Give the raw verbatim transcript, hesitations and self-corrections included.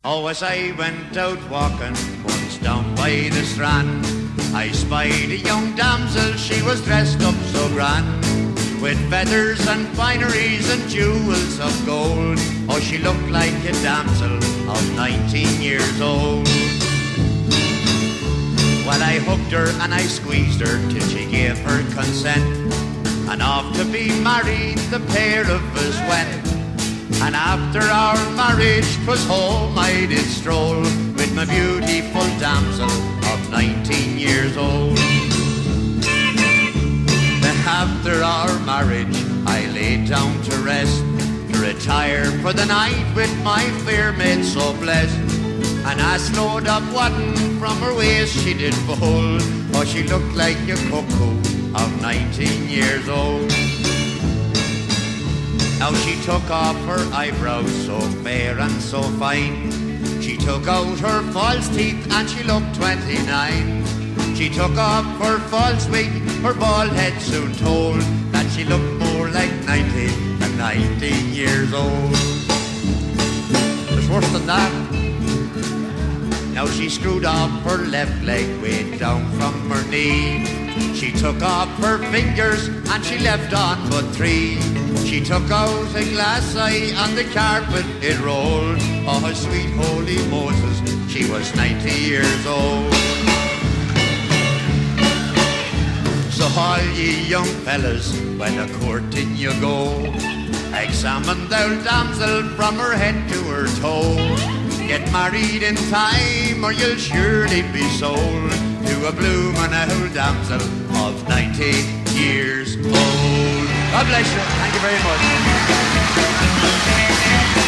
Oh, as I went out walking once down by the strand, I spied a young damsel, she was dressed up so grand, with feathers and fineries and jewels of gold. Oh, she looked like a damsel of nineteen years old. Well, I hooked her and I squeezed her till she gave her consent, and off to be married the pair of us went. And after our marriage 'twas home I did stroll, with my beautiful damsel of nineteen years old. Then after our marriage I laid down to rest, to retire for the night with my fair maid so blessed. And I slowed up wadding from her waist she did behold, oh, she looked like a cuckoo of nineteen years old. Now she took off her eyebrows so fair and so fine, she took out her false teeth and she looked twenty-nine. She took off her false wig, her bald head soon told that she looked more like ninety than nineteen years old. There's worse than that. Now she screwed off her left leg way down from her knee. She took off her fingers and she left on but three. She took out a glass eye on the carpet it rolled. Oh, sweet holy Moses, she was ninety years old. So all ye young fellas, when a courting you go, examine the old damsel from her head to her toe. Get married in time or you'll surely be sold to a bloomin' old damsel of ninety years old. God bless you. Thank you very much.